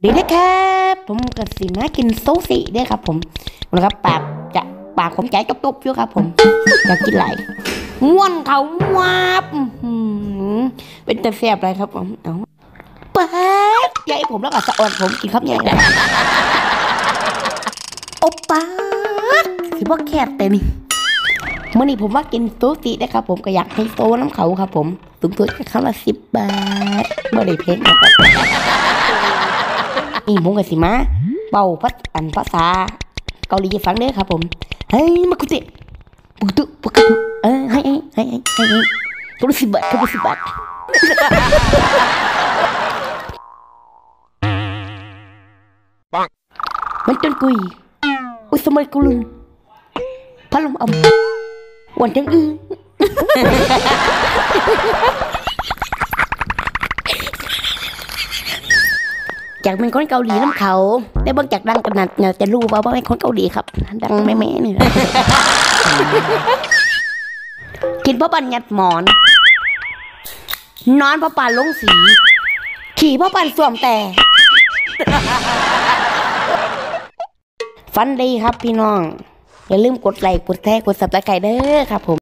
ดีนะครับผมกับสิมากินโซซิได้ครับผมนะครับปากผมใจตบๆอยู่ครับผมอยากกินไหลง่วนเขาวับเป็นแต่แซ่บเลยครับผมเอาป๊าดใหญ่ผมแล้วก็สะออนผมกินครับใหญ่โอป้าสิว่าแคบแต่นี่เมื่อนี้ผมว่ากินโซซิได้ครับผมก็อยากให้โซน้ำเขาครับผมสูงสุดแค่ครั้งละ10 บาทเมื่อได้เพลงนะครับนี่ผมกับสิมาเป่าภาษาเกาหลีฟังเด้อครับผมเฮ้ยมาคุเตะปุกตุให้ตัวละ10 บาทตัวละ10 บาทมันจนกุยอุสมัยกุลุนพัดลมอมวันจังจากเป็นคนเกาหลีน้ำเขาได้เบิ่งจากดังขนาดจะรู้ว่าเป็นคนเกาหลีครับดังแม่ๆนี่กินเพราะปันยัดหมอนนอนเพราะปานลงสีขี่เพราะปันสวมแต่ฟันดีครับพี่น้องอย่าลืมกดไลค์กดแชร์กดซับสไครบ์เด้อครับผม